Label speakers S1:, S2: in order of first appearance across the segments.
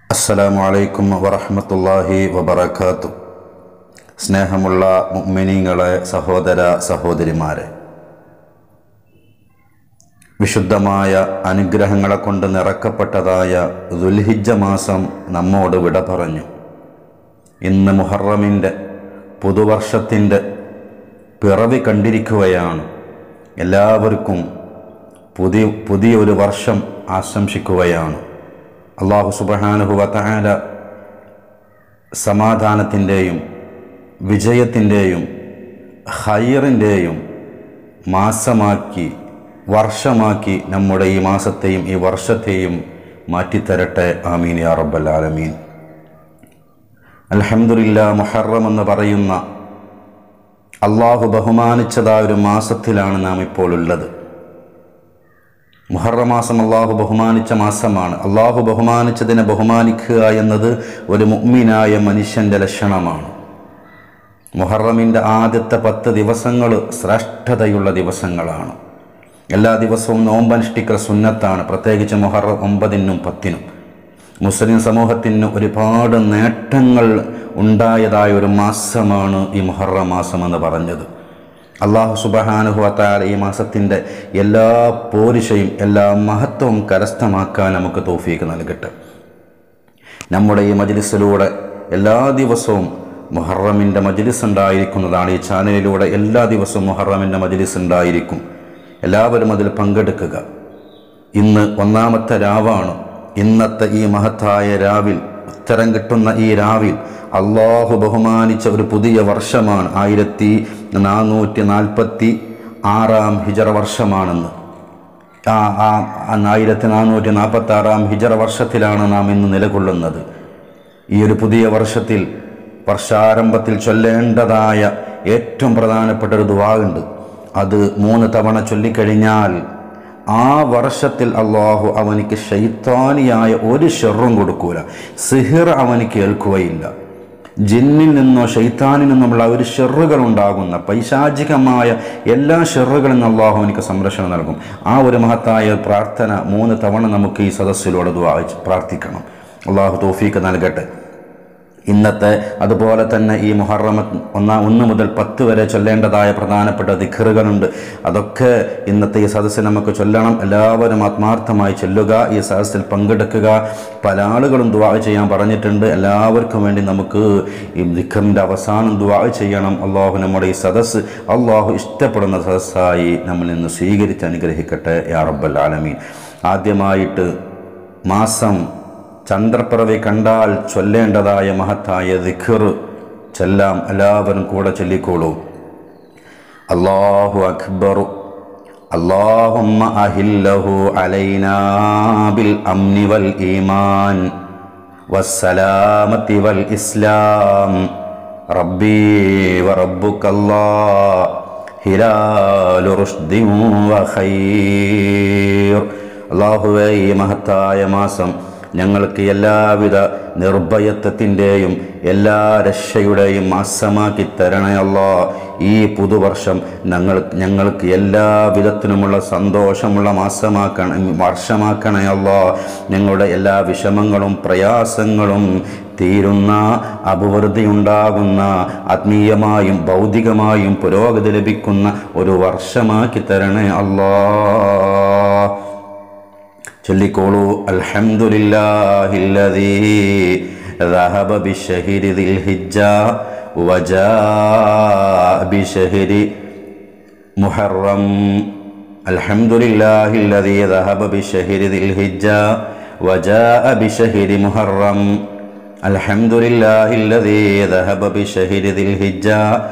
S1: അസ്സലാമു അലൈക്കും വറഹ്മത്തുള്ളാഹി വബറകാതുഹു. സ്നേഹമുള്ള മുഅ്മിനീങ്ങളെ, സഹോദര സഹോദരിമാരെ, വിശുദ്ധമായ അനുഗ്രഹങ്ങളെ കൊണ്ട് നിറക്കപ്പെട്ടതായ ദുൽഹിജ്ജ മാസം നമ്മോട് വിട പറഞ്ഞു. ഇന്ന് മുഹറമിൻ്റെ പുതുവർഷത്തിൻ്റെ പിറവി കണ്ടിരിക്കുകയാണ്. എല്ലാവർക്കും പുതിയൊരു വർഷം ആശംസിക്കുകയാണ്. അല്ലാഹു സുബ്ഹാനഹു വ തആല സമാധാനത്തിൻ്റെയും വിജയത്തിൻ്റെയും ഖൈറിൻ്റെയും മാസമാക്കി, വർഷമാക്കി നമ്മുടെ ഈ മാസത്തെയും ഈ വർഷത്തെയും മാറ്റിത്തരട്ടെ. ആമീൻ യാ റബ്ബൽ ആലമീൻ. അൽഹംദുലില്ലാ, മുഹറം എന്ന് പറയുന്ന അള്ളാഹു ബഹുമാനിച്ചതായ ഒരു മാസത്തിലാണ് നാം ഇപ്പോൾ ഉള്ളത്. മുഹറം മാസം അള്ളാഹു ബഹുമാനിച്ച മാസമാണ്. അള്ളാഹു ബഹുമാനിച്ചതിനെ ബഹുമാനിക്കുക എന്നത് ഒരു മുഅ്മിനായ മനുഷ്യൻ്റെ ലക്ഷണമാണ്. മുഹറമിൻ്റെ ആദ്യത്തെ 10 ദിവസങ്ങൾ ശ്രേഷ്ഠതയുള്ള ദിവസങ്ങളാണ്. എല്ലാ ദിവസവും നോമ്പനുഷ്ഠിക്കൽ സുന്നത്താണ്. പ്രത്യേകിച്ച് മുഹറം 9-നും 10-നും മുസ്ലിം സമൂഹത്തിന് ഒരുപാട് നേട്ടങ്ങൾ ഉണ്ടായതായ ഒരു മാസമാണ് ഈ മുഹറം മാസം എന്ന് പറഞ്ഞത്. അല്ലാഹു സുബ്ഹാനഹു വ തആല ഈ മാസത്തിൻ്റെ എല്ലാ പോരിശയും എല്ലാ മഹത്വവും കരസ്ഥമാക്കാൻ നമുക്ക് തൗഫീഖ് നൽകട്ടെ. നമ്മുടെ ഈ മജ്ലിസിലൂടെ എല്ലാ ദിവസവും മുഹറമിൻ്റെ മജ്ലിസ് ഉണ്ടായിരിക്കുന്നതാണ്. ഈ ചാനലിലൂടെ എല്ലാ ദിവസവും മുഹറമിൻ്റെ മജ്ലിസ് ഉണ്ടായിരിക്കും. എല്ലാവരും അതിൽ പങ്കെടുക്കുക. ഇന്ന് 1-ാമത്തെ രാവാണ്. ഇന്നത്തെ ഈ മഹത്തായ രാവിൽ, ഉത്തരം കിട്ടുന്ന ഈ രാവിൽ അള്ളാഹു ബഹുമാനിച്ച ഒരു പുതിയ വർഷമാണ്. 1446 ഹിജറ വർഷമാണെന്ന്. 1446 ഹിജറ വർഷത്തിലാണ് നാം ഇന്ന് നിലകൊള്ളുന്നത്. ഈ ഒരു പുതിയ വർഷത്തിൽ വർഷാരംഭത്തിൽ ചൊല്ലേണ്ടതായ ഏറ്റവും പ്രധാനപ്പെട്ട ഒരു ദുആ ഉണ്ട്. അത് 3 തവണ ചൊല്ലിക്കഴിഞ്ഞാൽ ആ വർഷത്തിൽ അള്ളാഹു അവനിക്ക് ശൈത്താനിയായ ഒരു ഷെറും കൊടുക്കൂല. സിഹിർ അവനിക്ക് ഏൽക്കുകയില്ല. ജിന്നിൽ നിന്നോ ശൈത്താനിൽ നിന്നുമുള്ള ഒരു ഷെറുകൾ ഉണ്ടാകുന്ന പൈശാചികമായ എല്ലാ ഷെറുകളിൽ നിന്ന് അള്ളാഹു അവനിക്ക് സംരക്ഷണം നൽകും. ആ ഒരു മഹത്തായ പ്രാർത്ഥന 3 തവണ നമുക്ക് ഈ സദസ്സിലൂടെ പ്രാർത്ഥിക്കണം. അള്ളാഹു തൗഫീഖ് നൽകട്ടെ. ഇന്നത്തെ അതുപോലെ തന്നെ ഈ മുഹറം 1 മുതൽ 10 വരെ ചൊല്ലേണ്ടതായ പ്രധാനപ്പെട്ട ദിക്റുകളുണ്ട്. അതൊക്കെ ഇന്നത്തെ ഈ സദസ്സിൽ നമുക്ക് ചൊല്ലണം. എല്ലാവരും ആത്മാർത്ഥമായി ചൊല്ലുക, ഈ സദസ്സിൽ പങ്കെടുക്കുക. പല ആളുകളും ദുആ ചെയ്യാൻ പറഞ്ഞിട്ടുണ്ട്. എല്ലാവർക്കും വേണ്ടി നമുക്ക് ഈ ദിക്റിൻ്റെ അവസാനം ദുആ ചെയ്യണം. അള്ളാഹു നമ്മുടെ ഈ സദസ്സ് അള്ളാഹു ഇഷ്ടപ്പെടുന്ന സദസ്സായി നമ്മിൽ നിന്ന് സ്വീകരിച്ച് അനുഗ്രഹിക്കട്ടെ യാ റബ്ബൽ ആലമീൻ. ആദ്യമായിട്ട് മാസം ചന്ദ്രപ്പിറവി കണ്ടാൽ ചൊല്ലേണ്ടതായ മഹത്തായ ദിക്ർ ചൊല്ലാം. എല്ലാവരും കൂടെ ചൊല്ലിക്കോളൂ. അല്ലാഹു അക്ബർ. അല്ലാഹുമ്മ അഹില്ലഹു അലൈനാ ബിൽ അംനി വൽ ഈമാൻ വസ്സലാമത്തി വൽ ഇസ്ലാം റബ്ബി വ റബ്ബുക്കല്ലാഹ് ഹിലാലു റുഷ്ദിൻ വ ഖൈർ. അല്ലാഹുവേ, ഈ മഹത്തായ മാസം ഞങ്ങൾക്ക് എല്ലാവിധ നിർഭയത്വത്തിൻ്റെയും എല്ലാ രക്ഷയുടെയും മാസമാക്കി തരണേ അല്ലാഹ്. ഈ പുതുവർഷം ഞങ്ങൾക്ക് എല്ലാ വിധത്തിനുമുള്ള സന്തോഷമുള്ള വർഷമാക്കണേ അല്ലാഹ്. ഞങ്ങളുടെ എല്ലാ വിഷമങ്ങളും പ്രയാസങ്ങളും തീരുന്ന, അഭിവൃദ്ധി ഉണ്ടാകുന്ന, ആത്മീയമായും ഭൗതികമായും പുരോഗതി ലഭിക്കുന്ന ഒരു വർഷമാക്കി തരണേ അല്ലാഹ്. ചൊല്ലിക്കോളൂ. അൽഹംദുലില്ലാഹില്ലദീ ദഹബ ബിശഹരി ദിൽ ഹിജ്ജ വജാഅ ബിശഹരി മുഹറം. അൽഹംദുലില്ലാഹില്ലദീ ദഹബ ബിശഹരി ദിൽ ഹിജ്ജ വജാഅ ബിശഹരി മുഹറം. അൽഹംദുലില്ലാഹില്ലദീ ദഹബ ബിശഹരി ദിൽ ഹിജ്ജ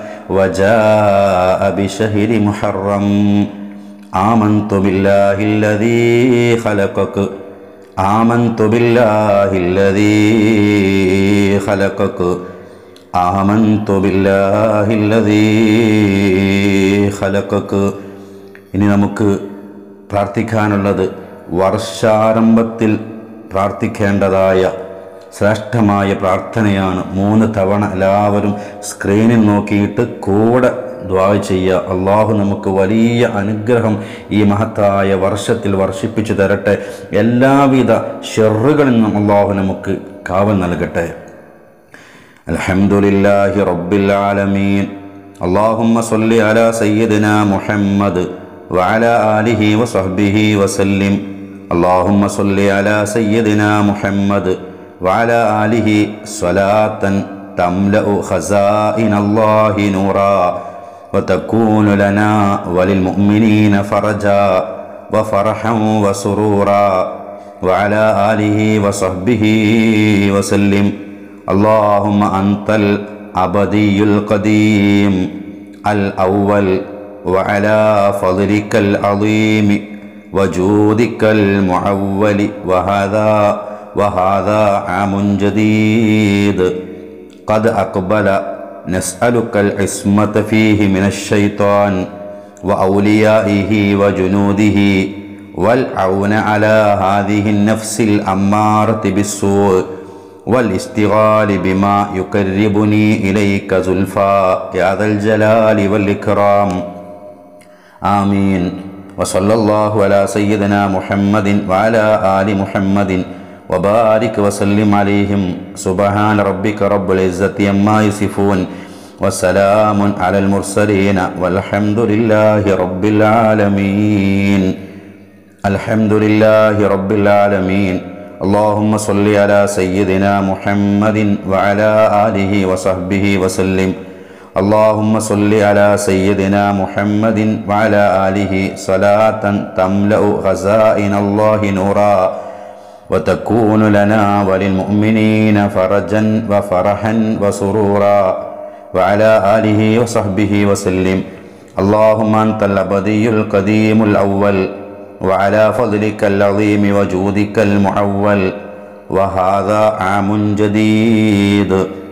S1: വജാഅ ബിശഹരി മുഹറം. آمنت بالله الذي خلقك آمنت بالله الذي خلقك آمنت بالله الذي خلقك. ഇനി നമുക്ക് പ്രാർത്ഥിക്കാനുള്ളത് വർഷാരംഭത്തിൽ പ്രാർത്ഥിക്കേണ്ടതായ ശ്രേഷ്ഠമായ പ്രാർത്ഥനയാണ്. 3 തവണ എല്ലാവരും സ്ക്രീനിൽ നോക്കിയിട്ട് കൂടെ ദുആ ചെയ്യുക. അള്ളാഹു നമുക്ക് വലിയ അനുഗ്രഹം ഈ മഹത്തായ വർഷത്തിൽ വർഷിപ്പിച്ചു തരട്ടെ. എല്ലാവിധ ഷെറുകളിൽ നിന്നും അള്ളാഹു നമുക്ക് കാവൽ നൽകട്ടെ. അൽഹംദുലില്ലാഹി റബ്ബിൽ ആലമീൻ. അല്ലാഹുമ്മ സ്വല്ലി അലാ സയ്യിദിനാ മുഹമ്മദ് വഅലാ ആലിഹി വസഹ്ബിഹി വസല്ലിം. അല്ലാഹുമ്മ സ്വല്ലി അലാ സയ്യിദിനാ മുഹമ്മദ് വഅലാ ആലിഹി സ്വലാത്തൻ തംലഉ ഖസാഇനല്ലാഹി നൂറാ വതകൂനു ലനാ വലിൽ മുഅ്മിനീന ഫറജാ വഫറഹൻ വസുറൂറാ വഅലാ ആലിഹി വസഹ്ബിഹി വസല്ലിം. اللهم أنت الأبدي القديم الأول وعلى فضلك العظيم وجودك المعول وهذا عام جديد قد أقبل نسألك العصمة فيه من الشيطان وأوليائه وجنوده والعون على هذه النفس الأمارة بالسوء والاستغال بما يقربني إليك زلفى يا ذا الجلال والإكرام آمين. وصلى الله على سيدنا محمد وعلى آل محمد وبارك وسلم عليهم. سبحان ربك رب العزة عما يصفون وسلام على المرسلين والحمد لله رب العالمين. الحمد لله رب العالمين. اللهم صل على سيدنا محمد وعلى آله وصحبه وسلم. اللهم صل على سيدنا محمد وعلى آله صلاة تملأ خزائن الله نورا وتكون لنا وللمؤمنين فرجا وفرحا وسرورا وعلى آله وصحبه وسلم. اللهم أنت الأبدي القديم الأول وعلى فضلك العظيم وجودك المعول وهذا عام جديد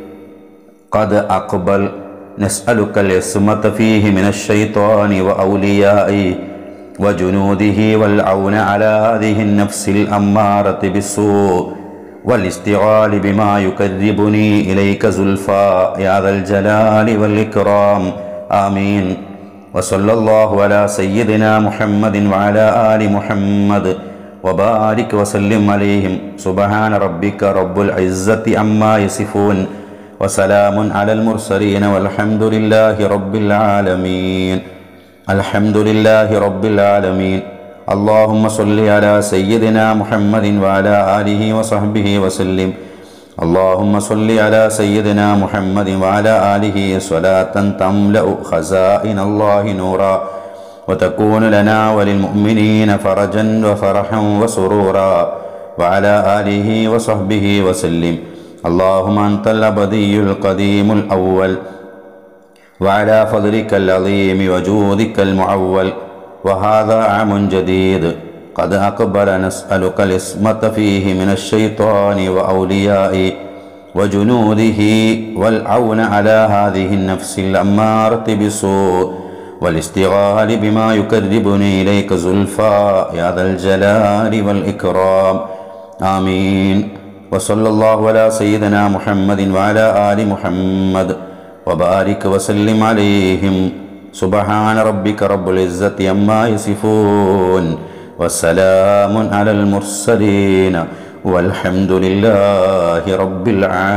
S1: قد أقبل نسألك العصمة فيه من الشيطان وأوليائه وجنوده والعون على هذه النفس الأمارة بالسوء والاستغال بما يقربني إليك زلفى يا ذا الجلال والإكرام آمين. وصلى الله على سيدنا محمد وعلى آل محمد وبارك وسلم عليهم. سبحان ربك رب العزة عما يصفون وسلام على المرسلين والحمد لله رب العالمين. الحمد لله رب العالمين. اللهم صل على سيدنا محمد وعلى آله وصحبه وسلم. اللهم صل على سيدنا محمد وعلى آله صلاة تملأ خزائن الله نورا وتكون لنا وللمؤمنين فرجا وفرحا وسرورا وعلى آله وصحبه وسلم. اللهم أنت الأبدي القديم الأول وعلى فضلك العظيم وجودك المعول وهذا عام جديد قد أقبل نسألك العصمة فيه من الشيطان وأوليائه وجنوده والعون على هذه النفس الأمارة بسوء والاستغال بما يقربني إليك زلفى يا ذا الجلال والإكرام آمين. وصلى الله على سيدنا محمد وعلى آل محمد وبارك وسلم عليهم. سبحان ربك رب العزة عما يصفون وسلام على المرسلين والحمد لله رب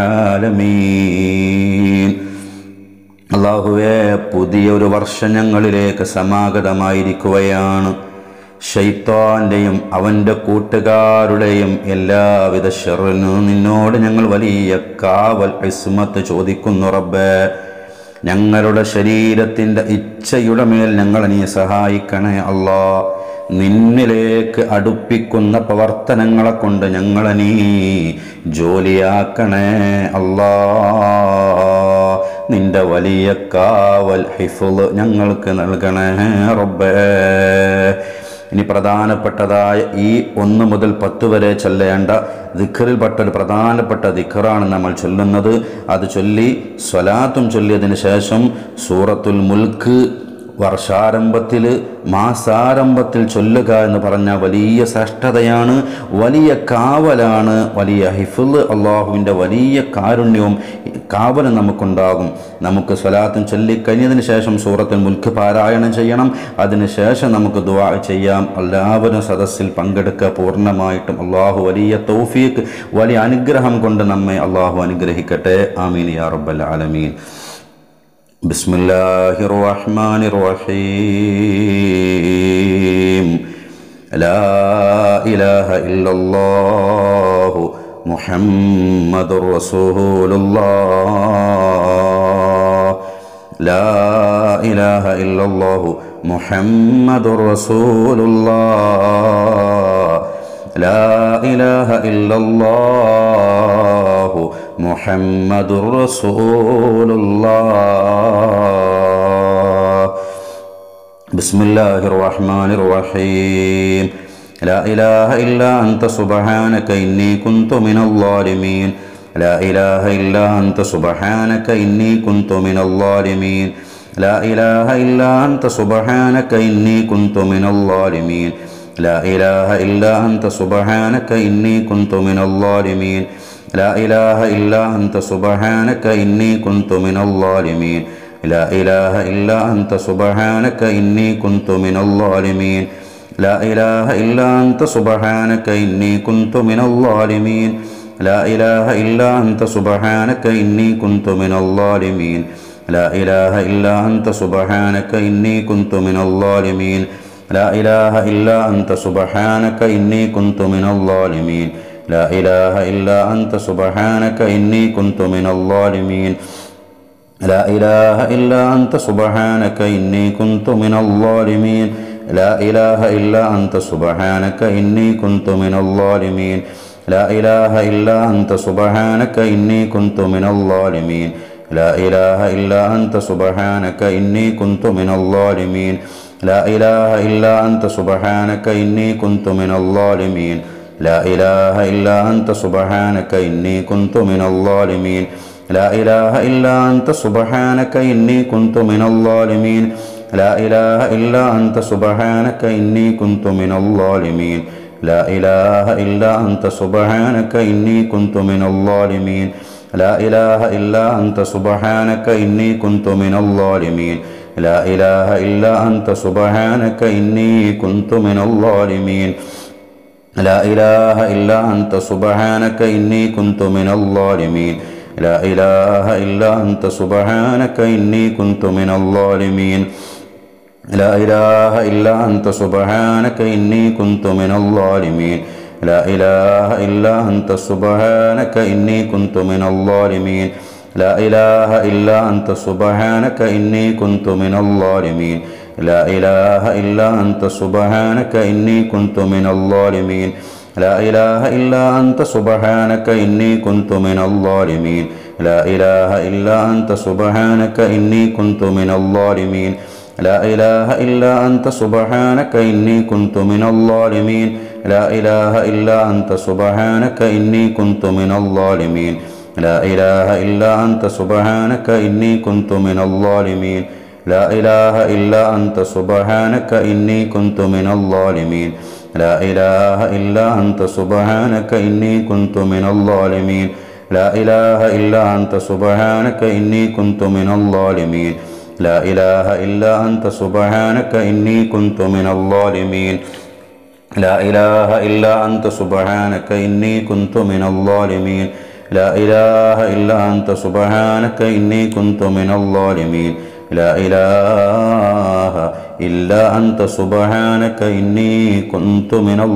S1: العالمين. അല്ലാഹുവേ, പുതിയൊരു വർഷം ഞങ്ങളിലേക്ക് സമാഗതമായിരിക്കുകയാണ്. ശൈത്താന്റെയും അവൻ്റെ കൂട്ടുകാരുടെയും എല്ലാവിധ ശർറിനും നിന്നോട് ഞങ്ങൾ വലിയ കാവൽ ഇസ്മത്ത് ചോദിക്കുന്നു റബ്ബേ. ഞങ്ങളുടെ ശരീരത്തിൻ്റെ ഇച്ഛയുടെ മേൽ ഞങ്ങളെ നീ സഹായിക്കണേ അല്ലാ. നിന്നിലേക്ക് അടുപ്പിക്കുന്ന പ്രവർത്തനങ്ങളെ കൊണ്ട് ഞങ്ങളെ നീ ജോലിയാക്കണേ അല്ലാ. നിന്റെ വലിയ കാവൽ ഹിഫ്ള് ഞങ്ങൾക്ക് നൽകണേ റബ്ബേ. ഇനി പ്രധാനപ്പെട്ടതായ ഈ 1 മുതൽ 10 വരെ ചൊല്ലേണ്ട ദിക്റിൽപ്പെട്ട ഒരു പ്രധാനപ്പെട്ട ദിക്റാണ് നമ്മൾ ചൊല്ലുന്നത്. അത് ചൊല്ലി സ്വലാത്തും ചൊല്ലിയതിന് ശേഷം സൂറത്തുൽ മുൽക്ക് വർഷാരംഭത്തിൽ മാസാരംഭത്തിൽ ചൊല്ലുക എന്ന് പറഞ്ഞ വലിയ ശ്രേഷ്ഠതയാണ്, വലിയ കാവലാണ്, വലിയ ഹിഫ്ള്, അള്ളാഹുവിൻ്റെ വലിയ കാരുണ്യവും കാവലും നമുക്കുണ്ടാകും. നമുക്ക് സ്വലാത്തും ചൊല്ലിക്കഴിഞ്ഞതിന് ശേഷം സൂറത്തുൽ മുൽക്ക് പാരായണം ചെയ്യണം. അതിനുശേഷം നമുക്ക് ദുആ ചെയ്യാം. എല്ലാവരും സദസ്സിൽ പങ്കെടുക്കുക പൂർണ്ണമായിട്ടും. അള്ളാഹു വലിയ തൗഫീഖ്, വലിയ അനുഗ്രഹം കൊണ്ട് നമ്മെ അള്ളാഹു അനുഗ്രഹിക്കട്ടെ. ആമീൻ യാ റബ്ബൽ ആലമീൻ. ബിസ്മില്ലാഹിർ റഹ്മാനിർ റഹീം. ലാ ഇലാഹ ഇല്ലല്ലാഹു മുഹമ്മദുർ റസൂലുള്ളാഹ്. ലാ ഇലാഹ ഇല്ലല്ലാഹു മുഹമ്മദുർ റസൂലുള്ളാഹ്. ലാ ഇലാഹ ഇല്ലല്ലാഹു മുഹമ്മദുർ റസൂലുള്ളാഹ്. ബിസ്മില്ലാഹിർ റഹ്മാനിർ റഹീം. ലാ ഇലാഹ ഇല്ലാ അൻത സുബ്ഹാനക ഇന്നി കുന്തു മിനൽ ളാലിമീൻ. ലാ ഇലാഹ ഇല്ലാ അൻത സുബ്ഹാനക ഇന്നി കുന്തു മിനൽ ളാലിമീൻ. ലാ ഇലാഹ ഇല്ലാ അൻത സുബ്ഹാനക ഇന്നി കുന്തു മിനൽ ളാലിമീൻ. ലാ ഇലാഹ ഇല്ലാ അൻത സുബ്ഹാനക ഇന്നി കുന്തു മിനൽ ളാലിമീൻ. ലാ ഇലാഹ ഇല്ലാ അൻത സുബ്ഹാനക ഇന്നി കുന്തു മിനൽ ളാലിമീൻ. ലാ ഇലാഹ ഇല്ലാ അൻത സുബ്ഹാനക ഇന്നി കുന്തു മിനൽ ളാലിമീൻ. ലാ ഇലാഹ ഇല്ലാ അൻത സുബ്ഹാനക ഇന്നി കുന്തു മിനൽ ളാലിമീൻ. ലാ ഇലാഹ ഇല്ലാ അൻത സുബ്ഹാനക ഇന്നി കുന്തു മിനൽ ളാലിമീൻ. ലാ ഇലാഹ ഇല്ലാ അൻത സുബ്ഹാനക ഇന്നി കുന്തു മിനൽ ളാലിമീൻ. ലാ ഇലാഹ ഇല്ലാ അൻത സുബ്ഹാനക ഇന്നി കുന്തു മിനൽ ളാലിമീൻ. ലാ ഇലാഹ ഇല്ലാ അൻത സുബ്ഹാനക ഇന്നി കുന്തു മിനൽ ളാലിമീൻ. ലാ ഇലാഹ ഇല്ലാ അൻത സുബ്ഹാനക ഇന്നി കുന്തു മിനൽ ളാലിമീൻ. ലാ ഇലാഹ ഇല്ലാ അൻത സുബ്ഹാനക ഇന്നി കുന്തു മിനൽ ളാലിമീൻ. ലാ ഇലാഹ ഇല്ലാ അൻത സുബ്ഹാനക ഇന്നി കുന്തു മിനൽ ളാലിമീൻ. ലാ ഇലാഹ ഇല്ലാ അൻത സുബ്ഹാനക ഇന്നി കുന്തു മിനൽ ളാലിമീൻ. ലാ ഇലാഹ ഇല്ലാ അൻത സുബ്ഹാനക ഇന്നി കുന്തു മിനൽ ളാലിമീൻ. ലാ ഇലാഹ ഇല്ലാ അൻത സുബ്ഹാനക ഇന്നി കുന്തു മിനൽ ളാലിമീൻ. ലാ ഇലാഹ ഇല്ലാ അൻത സുബ്ഹാനക ഇന്നി കുന്തു മിനൽ ളാലിമീൻ. ലാ ഇലാഹ ഇല്ലാ അൻത സുബ്ഹാനക ഇന്നി കുന്തു മിനൽ ളാലിമീൻ. ലാ ഇലാഹ ഇല്ലാ അൻത സുബ്ഹാനക ഇന്നി കുന്തു മിനൽ ളാലിമീൻ. ലാ ഇലാഹ ഇല്ലാ അൻത സുബ്ഹാനക ഇന്നി കുന്തു മിനൽ ളാലിമീൻ. ലാ ഇലാഹ ഇല്ലാ അൻത സുബ്ഹാനക ഇന്നി കുന്തു മിനൽ ളാലിമീൻ. ലാ ഇലാഹ ഇല്ലാ അൻത സുബ്ഹാനക ഇന്നി കുന്തു മിനൽ ളാലിമീൻ. ലാ ഇലാഹ ഇല്ലാ അൻത സുബ്ഹാനക ഇന്നി കുന്തു മിനൽ ളാലിമീൻ. ലാ ഇലാഹ ഇല്ലാ അൻത സുബ്ഹാനക ഇന്നി കുന്തു മിനൽ ളാലിമീൻ. ലാ ഇലാഹ ഇല്ലാ അൻത സുബ്ഹാനക ഇന്നി കുന്തു മിനൽ ളാലിമീൻ. ലാ ഇലാഹ ഇല്ലാ അൻത സുബ്ഹാനക ഇന്നി കുന്തു മിനൽ ളാലിമീൻ. ലാ ഇലാഹ ഇല്ലാ അൻത സുബ്ഹാനക ഇന്നി കുന്തു മിനൽ ളാലിമീൻ. ലാ ഇലാഹ ഇല്ലാ അൻത സുബ്ഹാനക ഇന്നി കുന്തു മിനൽ ളാലിമീൻ. ലാ ഇലാഹ ഇല്ലാ അൻത സുബ്ഹാനക ഇന്നി കുന്തു മിനൽ ളാലിമീൻ. ലാ ഇലാഹ ഇല്ലാ അൻത സുബ്ഹാനക ഇന്നി കുന്തു മിനൽ ളാലിമീൻ. ലാ ഇലാഹ ഇല്ലാ അൻത സുബ്ഹാനക ഇന്നി കുന്തു മിനൽ ളാലിമീൻ. ലാ ഇലാഹ ഇല്ലാ അൻത സുബ്ഹാനക ഇന്നി കുന്തു മിനൽ ളാലിമീൻ. ലാ ഇലാഹ ഇല്ലാ അൻത സുബ്ഹാനക ഇന്നി കുന്തു മിനൽ ളാലിമീൻ. ലാ ഇലാഹ ഇല്ലാ അൻത സുബ്ഹാനക ഇന്നി കുന്തു മിനൽ ളാലിമീൻ. ലാ ഇലാഹ ഇല്ലാ അൻത സുബ്ഹാനക ഇന്നി കുന്തു മിനൽ ളാലിമീൻ. ലാ ഇലാഹ ഇല്ലാ അൻത സുബ്ഹാനക ഇന്നി കുന്തു മിനൽ ളാലിമീൻ. ലാ ഇലാഹ ഇല്ലാ അൻത സുബ്ഹാനക ഇന്നി കുന്തു മിനൽ ളാലിമീൻ. ലാ ഇലാഹ ഇല്ലാ അൻത സുബ്ഹാനക ഇന്നി കുന്തു മിനൽ ളാലിമീൻ. ലാ ഇലാഹ ഇല്ലാ അൻത സുബ്ഹാനക ഇന്നി കുന്തു മിനൽ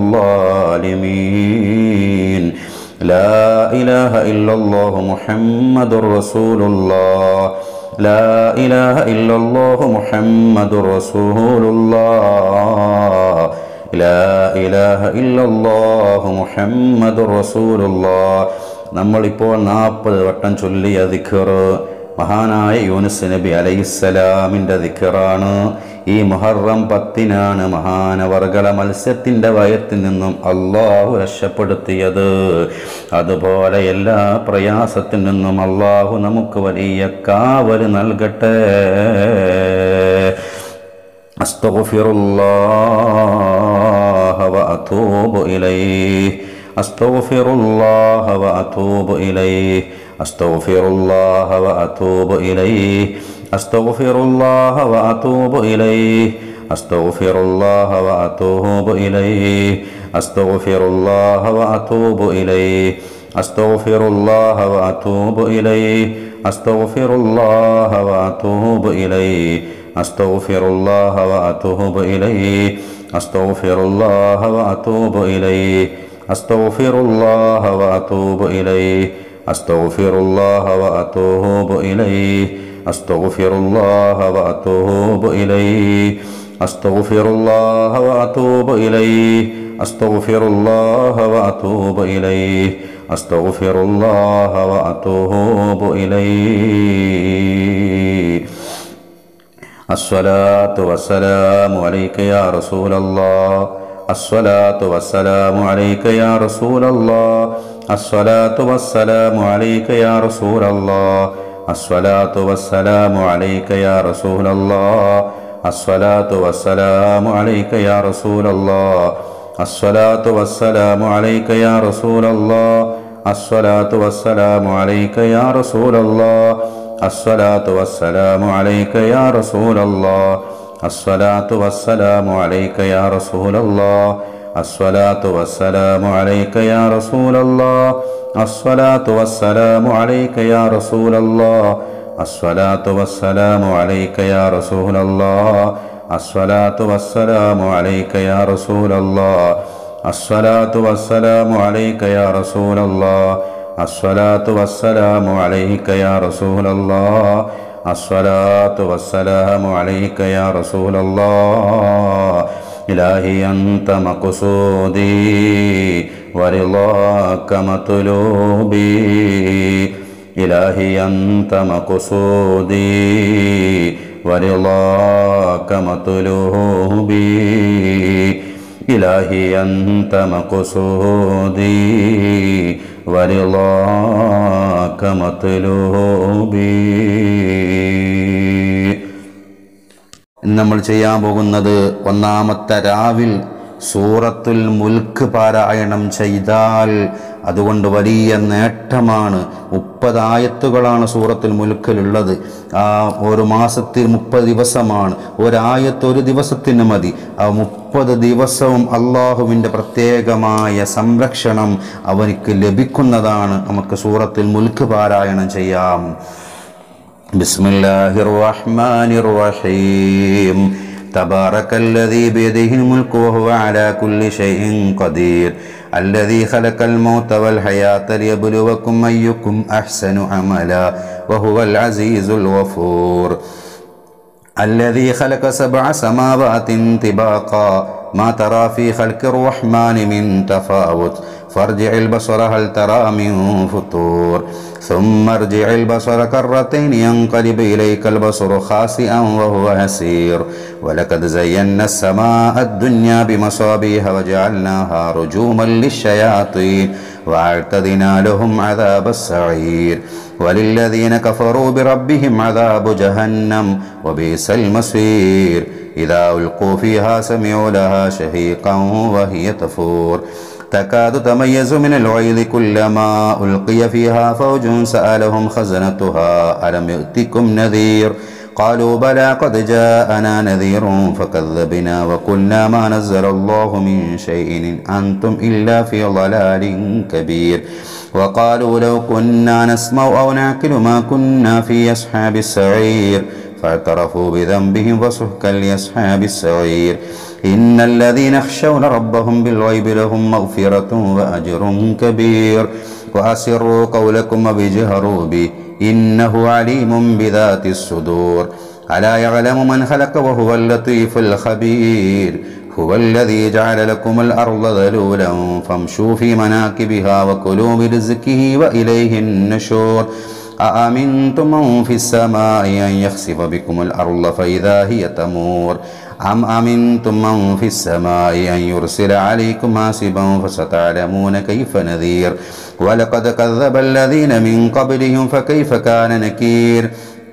S1: ളാലിമീൻ. ലാ ഇലാഹ ഇല്ലല്ലാഹു മുഹമ്മദുർ റസൂലുള്ളാഹ്. ലാ ഇലാഹ ഇല്ലല്ലാഹു മുഹമ്മദുർ റസൂലുള്ളാഹ്. ലാ ഇലാഹ ഇല്ലല്ലാഹു മുഹമ്മദുർ റസൂലുള്ളാഹ്. നമ്മളിപ്പോൾ 40 വട്ടം ചൊല്ലിയ ദിക്ർ മഹാനായ യൂനുസ് നബി അലൈഹിസ്സലാമിൻ്റെ ദിക്റാണ്. ഈ മുഹറം 10-നാണ് മഹാനവർഗള മത്സ്യത്തിൻ്റെ വയറ്റിൽ നിന്നും അള്ളാഹു രക്ഷപ്പെടുത്തിയത്. അതുപോലെ എല്ലാ പ്രയാസത്തിൽ നിന്നും അള്ളാഹു നമുക്ക് വലിയ കാവൽ നൽകട്ടെ. അസ്തഗ്ഫിറുല്ലാഹ വഅതൂബു ഇലൈഹി അസ്തഗ്ഫിറുല്ലാഹ വഅതൂബു ഇലൈഹി അസ്തഗ്ഫിറുല്ലാഹ വഅതൂബു ഇലൈഹി അസ്തഗ്ഫിറുല്ലാഹ വഅതൂബു ഇലൈഹി അസ്തഗ്ഫിറുല്ലാഹ വഅതൂബു ഇലൈഹി അസ്തഗ്ഫിറുല്ലാഹ വഅതൂബു ഇലൈഹി അസ്തഗ്ഫിറുല്ലാഹ വഅതൂബു ഇലൈഹി അസ്തഗ്ഫിറുല്ലാഹ വഅതൂബു ഇലൈഹി അസ്തഗ്ഫിറുല്ലാഹ വഅതൂബു ഇലൈഹി അസ്തഗ്ഫിറുല്ലാഹ വഅതൂബു ഇലൈഹി അസ്തഗ്ഫിറുല്ലാഹ വഅതൂബു ഇലൈഹി അസ്തഗ്ഫിറുല്ലാഹ വഅതൂബു ഇലൈഹി അസ്തഗ്ഫിറുല്ലാഹ വഅതൂബു ഇലൈഹി അസ്തഗ്ഫിറുല്ലാഹ വഅതൂബു ഇലൈഹി അസ്തഗ്ഫിറുല്ലാഹ വഅതൂബു ഇലൈഹി അസ്തഗ്ഫിറുല്ലാഹ വഅതൂബു ഇലൈഹി അസ്സലാത്തു വസ്സലാമു അലൈക യാ റസൂലല്ലാഹ് അസ്സലാത്തു വസ്സലാമു അലൈക യാ റസൂലല്ലാഹ് അസ്സലാത്തു വസ്സലാമു അലൈക യാ റസൂലല്ലാഹ് അസ്സലാത്തു വസ്സലാമു അലൈക യാ റസൂലല്ലാഹ് അസ്സലാത്തു വസ്സലാമു അലൈക യാ റസൂലല്ലാഹ് അസ്സലാത്തു വസ്സലാമു അലൈക യാ റസൂലല്ലാഹ് അസ്സലാത്തു വസ്സലാമു അലൈക യാ റസൂലല്ലാഹ് അസ്സലാത്തു വസ്സലാമു അലൈക യാ റസൂലല്ലാഹ് അസ്സലാത്തു വസ്സലാമു അലൈക യാ റസൂലല്ലാഹ് അസ്സലാത്തു വസ്സലാമു അലൈക യാ റസൂലല്ലാഹ് അസ്സലാത്തു വസ്സലാമു അലൈക യാ റസൂലല്ലാഹ് അസ്സലാത്തു വസ്സലാമു അലൈക യാ റസൂലല്ലാഹ് അസ്സലാത്തു വസ്സലാമു അലൈക യാ റസൂലല്ലാഹ് അസ്സലാത്തു വസ്സലാമു അലൈക യാ റസൂലല്ലാഹ് അസ്സലാത്തു വസ്സലാമു അലൈക യാ റസൂലല്ലാഹ് അസ്സലാത്തു വസ്സലാമു അലൈക യാ റസൂലല്ലാഹ് ഇലാഹി അൻത മഖ്സൂദി വറിളാക മത്ലൂബി ഇലാഹി അൻത മഖ്സൂദി വറിളാക മത്ലൂബി ഇലാഹി അൻത മഖ്സൂദി വറിളാക മത്ലൂബി. നമ്മൾ ചെയ്യാൻ പോകുന്നത് ഒന്നാമത്തെ രാവിൽ സൂറത്തുൽ മുൽക്ക് പാരായണം ചെയ്താൽ അതുകൊണ്ട് വലിയ നേട്ടമാണ്. 30 ആയത്തുകളാണ് സൂറത്തുൽ മുൽക്കിലുള്ളത്. ആ ഒരു മാസത്തിൽ 30 ദിവസമാണ്. ഒരായത്ത് ഒരു ദിവസത്തിന് മതി. ആ 30 ദിവസവും അള്ളാഹുവിൻ്റെ പ്രത്യേകമായ സംരക്ഷണം അവനിക്ക് ലഭിക്കുന്നതാണ്. നമുക്ക് സൂറത്തുൽ മുൽക്ക് പാരായണം ചെയ്യാം. ബിസ്മില്ലാഹിർ റഹ്മാനിർ റഹീം. തബാറകല്ലദീ ബിയദിഹിൽ മുൽക്കു വഹുവ അലാ കുല്ലി ഷൈഇൻ ഖദീർ. الذي خلق الموت والحياة ليبلوكم أيكم أحسن عملا وهو العزيز الغفور. الذي خلق 7 سماوات طباقا ما ترى في خلق الرحمن من تفاوت فارجع البصر هل ترى من فطور ثم ارجع البصر كرتين ينقلب إليك البصر خاسئا وهو حسير ولقد زينا السماء الدنيا بمصابيح وجعلناها رجوما للشياطين وأعتدنا لهم عذاب السعير وللذين كفروا بربهم عذاب جهنم وبئس المصير إذا ألقوا فيها سمعوا لها شهيقا وهي تفور تكاد تميز من الغيظ كلما ألقي فيها فوج سألهم خزنتها ألم يأتكم نذير قالوا بلى قد جاءنا نذير فكذبنا وقلنا ما نزل الله من شيء إن أنتم إلا في ضلال كبير وقالوا لو كنا نسمع أو نعقل ما كنا في أصحاب السعير فاعترفوا بذنبهم فسحقا لأصحاب السعير إن الذين يخشون ربهم بالغيب لهم مغفرة وأجر كبير وأسروا قولكم وجهروا به إنه عليم بذات الصدور ألا يعلم من خلق وهو اللطيف الخبير هو الذي جعل لكم الأرض ذلولا فامشوا في مناكبها وكلوا من رزقه وإليه النشور أأمنتم من في السماء أن يخسف بكم الأرض فإذا هي تمور أم أمنتم من في السماء أن يرسل عليكم حاصبا فستعلمون كيف نذير ولقد كذب الذين من قبلهم فكيف كان نكير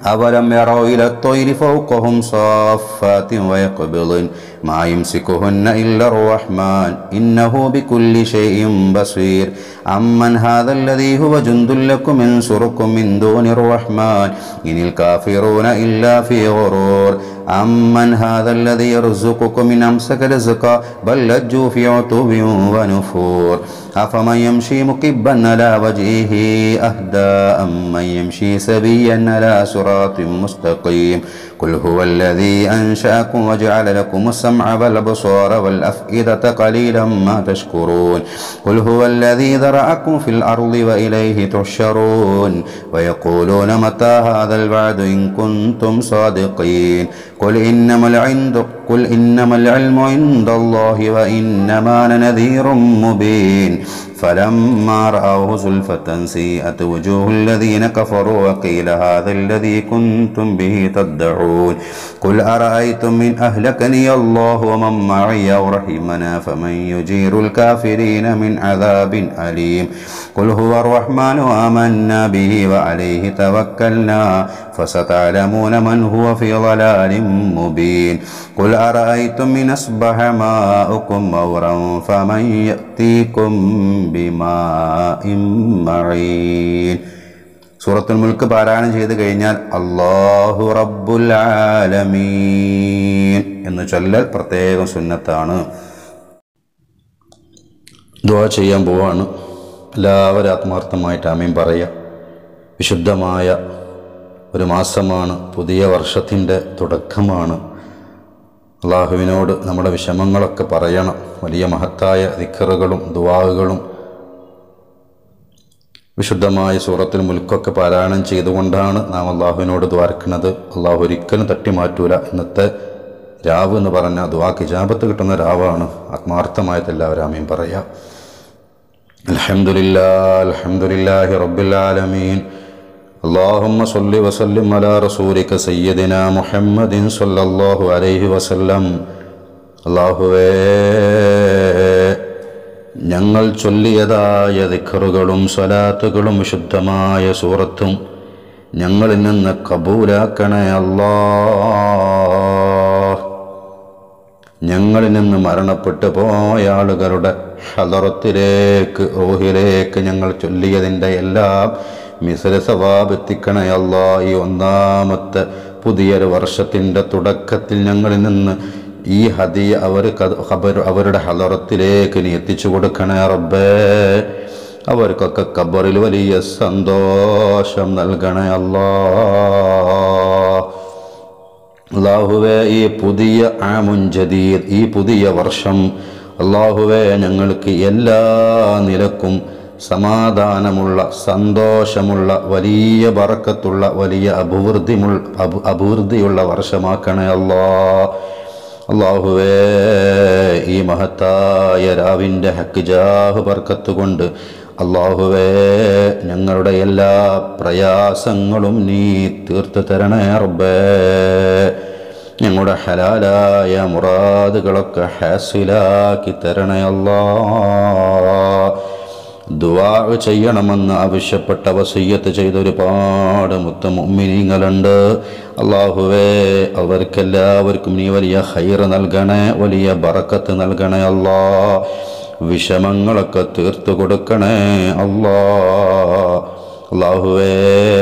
S1: أولم يروا إلى الطير فوقهم صافات ويقبضن ما يمسكهن إلا الرحمن إنه بكل شيء بصير أمن هذا الذي هو جند لكم ينصركم من دون الرحمن إن الكافرون إلا في غرور أمن هذا الذي يرزقكم إن أمسك رزقا بل لجوا في عتو ونفور أفمن يمشي مكبا على وجهه أهدى أمن يمشي سبيا على صراط مستقيم قل هو الذي أنشأكم وجعل لكم السمع والأبصار والأفئدة قليلا ما تشكرون قل هو الذي ذرأكم في الأرض وإليه تحشرون ويقولون متى هذا الوعد إن كنتم صادقين قل إنما العلم عند الله وإنما أنا نذير مبين فلما رأوه زلفة سيئت وجوه الذين كفروا وقيل هذا الذي كنتم به تدعون قل أرأيتم من أهلكني الله ومن معي أو رحمنا فمن يجير الكافرين من عذاب أليم قل هو الرحمن آمنا به وعليه توكلنا فستعلمون من هو في ضلال مبين قل أرأيتم من أصبح ماؤكم غورا فمن يأتيكم بماء معين സൂറത്തുൽ മുൽക്ക് പാരായണം ചെയ്ത് കഴിഞ്ഞാൽ അല്ലാഹു റബ്ബുൽ ആലമീൻ എന്ന് ചൊല്ലൽ പ്രത്യേകം സുന്നത്താണ്. ദുആ ചെയ്യാൻ പോവാണ്. എല്ലാവരും ആത്മാർത്ഥമായിട്ട് ആമീൻ പറയുക. വിശുദ്ധമായ ഒരു മാസമാണ്, പുതിയ വർഷത്തിൻ്റെ തുടക്കമാണ്. അള്ളാഹുവിനോട് നമ്മുടെ വിഷമങ്ങളൊക്കെ പറയണം. വലിയ മഹത്തായ ദിക്റുകളും ദുആകളും വിശുദ്ധമായ സൂറത്തുൽ മുൽക്കൊക്കെ പാരായണം ചെയ്തുകൊണ്ടാണ് നാം അള്ളാഹുവിനോട് ദ്വാരക്കുന്നത്. അള്ളാഹു ഒരിക്കലും തട്ടിമാറ്റൂല. ഇന്നത്തെ രാവ് എന്ന് പറഞ്ഞാൽ ദുആക്ക് ഇജാബത്ത് കിട്ടുന്ന രാവാണ്. ആത്മാർത്ഥമായിട്ട് എല്ലാവരും ആമീൻ പറയാം. അൽഹംദുലില്ലാഹി റബ്ബിൽ ആലമീൻ. اللهم صل وسلم على رسولك سيدنا محمد صلى الله عليه وسلم. അല്ലാഹുവേ, ഞങ്ങൾ ചൊല്ലിയതായ ദിക്റുകളും സ്വലാത്തുകളും വിശുദ്ധമായ സൂറത്തും ഞങ്ങളിൽ നിന്ന് കബൂലാക്കണേ അല്ലാഹ്. ഞങ്ങളിൽ നിന്ന് മരണപ്പെട്ടു പോയ ആളുകളുടെ ഹദറത്തിലേക്ക് റൂഹിലേക്ക് ഞങ്ങൾ ചൊല്ലിയതിൻ്റെ എല്ലാം മിസ്ല സവാബ് എത്തിക്കണേ അല്ലാഹ്. ഈ ഒന്നാമത്തെ പുതിയൊരു വർഷത്തിൻ്റെ തുടക്കത്തിൽ ഞങ്ങളിൽ നിന്ന് ഈ ഹദിയ അവരുടെ ഹലറത്തിലേക്ക് നീ എത്തിച്ചു കൊടുക്കണേ റബ്ബേ. അവർക്കൊക്കെ ഖബറിൽ വലിയ സന്തോഷം നൽകണേ അല്ലാഹ്. അല്ലാഹുവേ, ഈ പുതിയ ആമുൻ ജദീദ്, ഈ പുതിയ വർഷം അല്ലാഹുവേ ഞങ്ങൾക്ക് എല്ലാ നിലക്കും സമാധാനമുള്ള സന്തോഷമുള്ള വലിയ ബറക്കത്തുള്ള വലിയ അഭിവൃദ്ധിയുള്ള വർഷമാക്കണേ അല്ലാഹ്. അല്ലാഹുവേ, ഈ മഹത്തായ രാവിൻ്റെ ഹക്ക് ജാഹ് ബർക്കത്ത് കൊണ്ട് അല്ലാഹുവേ ഞങ്ങളുടെ എല്ലാ പ്രയാസങ്ങളും നീ തീർത്തു തരണേ റബ്ബേ. ഞങ്ങളുടെ ഹലാലായ മുറാദുകളൊക്കെ ഹാസിലാക്കി തരണേ അല്ലാഹ്. ദുആ ചെയ്യണമെന്ന് ആവശ്യപ്പെട്ട വസിയ്യത്ത് ചെയ്ത ഒരുപാട് മുഅ്മിനീങ്ങളുണ്ട്. അല്ലാഹുവേ, അവർക്കെല്ലാവർക്കും നീ വലിയ ഖൈർ നൽകണേ, വലിയ ബറക്കത്ത് നൽകണേ അല്ലാഹ്. വിഷമങ്ങളൊക്കെ തീർത്തു കൊടുക്കണേ അല്ലാഹ്. അല്ലാഹുവേ,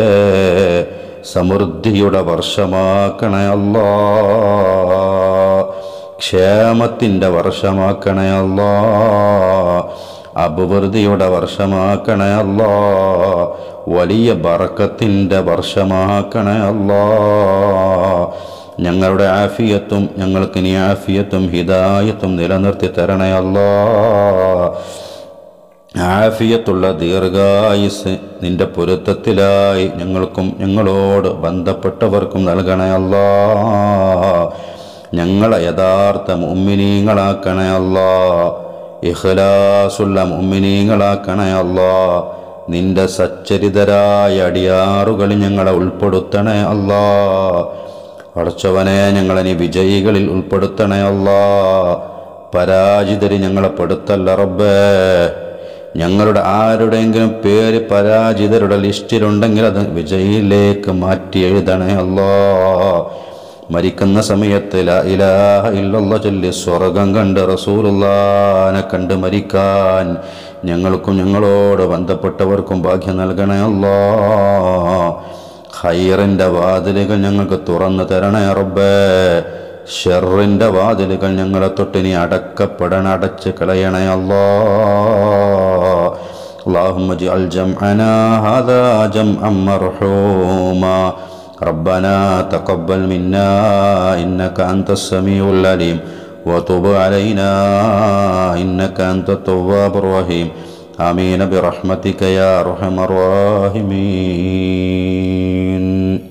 S1: സമൃദ്ധിയുടെ വർഷമാക്കണേ അല്ലാഹ്. ക്ഷേമത്തിൻ്റെ വർഷമാക്കണേ അല്ലാഹ്. അഭിവൃദ്ധിയുടെ വർഷമാക്കണേ അല്ലാഹ്. വലിയ ബറക്കത്തിൻ്റെ വർഷമാക്കണേ അല്ലാഹ്. ഞങ്ങളുടെ ആഫിയത്തും ഞങ്ങൾക്ക് നീ ആഫിയത്തും ഹിദായത്തും നിലനിർത്തി തരണേ അല്ലാഹ്. ആഫിയത്തുള്ള ദീർഘായുസ് നിന്റെ പൊരുത്തത്തിലായി ഞങ്ങൾക്കും ഞങ്ങളോട് ബന്ധപ്പെട്ടവർക്കും നൽകണേ അല്ലാഹ്. ഞങ്ങളെ യഥാർത്ഥ മുഅ്മിനീങ്ങളാക്കണേ അല്ലാഹ്. ഇഖ്ലാസുള്ള മുഅ്മിനീങ്ങളാക്കണേ അല്ലാഹ്. നിന്റെ സച്ചരിതരായ അടിയാറുകളിൽ ഞങ്ങളെ ഉൾപ്പെടുത്തണേ അല്ലാഹ്. പടച്ചവനെ, ഞങ്ങളെ നീ വിജയികളിൽ ഉൾപ്പെടുത്തണേ അല്ലാഹ്. പരാജിതരി ഞങ്ങളെ പെടുത്തല്ല റബ്ബേ. ഞങ്ങളുടെ ആരുടെയെങ്കിലും പേര് പരാജിതരുടെ ലിസ്റ്റിലുണ്ടെങ്കിൽ അത് വിജയിലേക്ക് മാറ്റി എഴുതണേ അല്ലാ. മരിക്കുന്ന സമയത്ത് ലാ ഇലാഹ ഇല്ലല്ലാഹ് ചൊല്ലി സ്വർഗം കണ്ട് റസൂലുള്ളാഹിനെ കണ്ട് മരിക്കാൻ ഞങ്ങൾക്കും ഞങ്ങളോട് ബന്ധപ്പെട്ടവർക്കും ഭാഗ്യം നൽകണേ അല്ലാ. ഖൈറിൻ്റെ വാതിലുകൾ ഞങ്ങൾക്ക് തുറന്നു തരണേ റബ്ബേ. ഷർറിൻ്റെ വാതിലുകൾ ഞങ്ങളെ തൊട്ടിനി അടച്ച് കളയണേ അല്ലാ. اللهم اجعل جمعنا هذا جمعا مرحوما ربنا تقبل منا إنك أنت السميع العليم وتب علينا إنك أنت التواب الرحيم آمين برحمتك يا أرحم الراحمين.